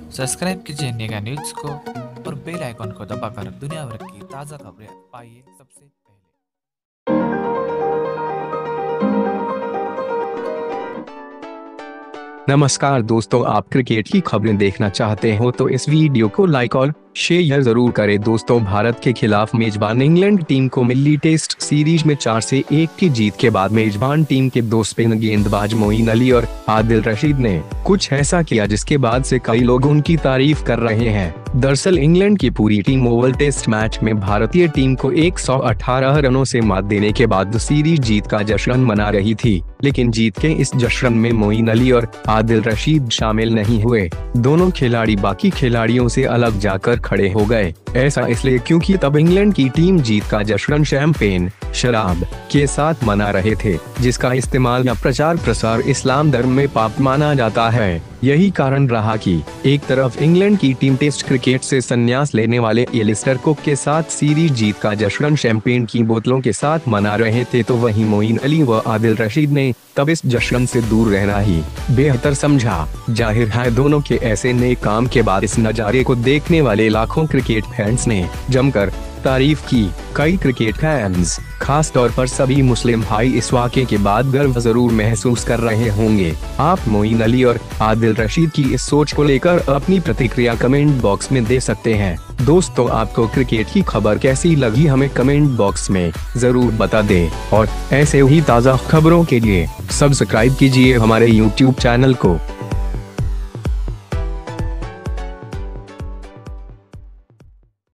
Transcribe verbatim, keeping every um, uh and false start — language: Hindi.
सब्सक्राइब कीजिए नेगा न्यूज को और बेल आइकॉन को दबाकर दुनिया भर की ताज़ा खबरें पाइए सबसे पहले। नमस्कार दोस्तों, आप क्रिकेट की खबरें देखना चाहते हो तो इस वीडियो को लाइक और शेयर जरूर करें। दोस्तों, भारत के खिलाफ मेजबान इंग्लैंड टीम को मिली टेस्ट सीरीज में चार से एक की जीत के बाद मेजबान टीम के दो स्पिन गेंदबाज मोईन अली और आदिल रशीद ने कुछ ऐसा किया जिसके बाद से कई लोग उनकी तारीफ कर रहे हैं। दरअसल इंग्लैंड की पूरी टीम ओवल टेस्ट मैच में भारतीय टीम को एक सौ अठारह रनों से मात देने के बाद सीरीज जीत का जश्न मना रही थी, लेकिन जीत के इस जश्न में मोईन अली और आदिल रशीद शामिल नहीं हुए। दोनों खिलाड़ी बाकी खिलाड़ियों से अलग जाकर खड़े हो गए। ऐसा इसलिए क्योंकि तब इंग्लैंड की टीम जीत का जश्न शैंपेन शराब के साथ मना रहे थे, जिसका इस्तेमाल या प्रचार प्रसार इस्लाम धर्म में पाप माना जाता है। यही कारण रहा कि एक तरफ इंग्लैंड की टीम टेस्ट क्रिकेट से संन्यास लेने वाले एलिस्टर कुक के साथ सीरीज जीत का जश्न शैंपेन की बोतलों के साथ मना रहे थे, तो वहीं मोईन अली व आदिल रशीद ने तब इस जश्न से दूर रहना ही बेहतर समझा। जाहिर है दोनों के ऐसे नेक काम के बाद इस नजारे को देखने वाले लाखों क्रिकेट फैंस ने जमकर तारीफ की। कई क्रिकेट फैंस, खास तौर पर सभी मुस्लिम भाई, इस वाक़े के बाद गर्व जरूर महसूस कर रहे होंगे। आप मोईन अली और आदिल रशीद की इस सोच को लेकर अपनी प्रतिक्रिया कमेंट बॉक्स में दे सकते हैं। दोस्तों, आपको क्रिकेट की खबर कैसी लगी हमें कमेंट बॉक्स में जरूर बता दें और ऐसे ही ताज़ा खबरों के लिए सब्सक्राइब कीजिए हमारे यूट्यूब चैनल को।